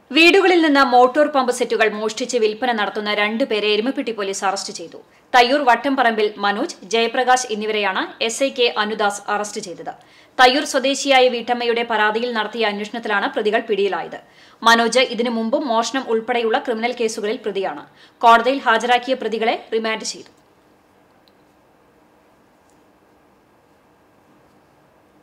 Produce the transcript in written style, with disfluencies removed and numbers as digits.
വീടുകളിൽ നിന്ന് motor pump സെറ്റുകൾ മോഷ്ടിച്ച് വിൽപ്പന നടത്തുന്ന 2 പേരെ എരുമപ്പെട്ടി പോലീസ് അറസ്റ്റ് ചെയ്തു. തയ്യൂർ വട്ടംപറമ്പിൽ മനോജ്, ജയപ്രകാശ് എന്നിവരെയാണ് SI K അനുദാസ് അറസ്റ്റ് ചെയ്തത്. തയ്യൂർ സ്വദേശിയായ വീട്ടമ്മയുടെ പരാതിയിൽ നടത്തിയ അന്വേഷണത്തിലാണ് പ്രതികൾ പിടിയിലായത്. മനോജ് ഇതിനു മുമ്പും മോഷണം ഉൾപ്പെടെയുള്ള ക്രിമിനൽ കേസുകളിൽ പ്രതിയാണ്. കോടതിയിൽ ഹാജരാക്കിയ പ്രതികളെ റിമാൻഡ് ചെയ്തു.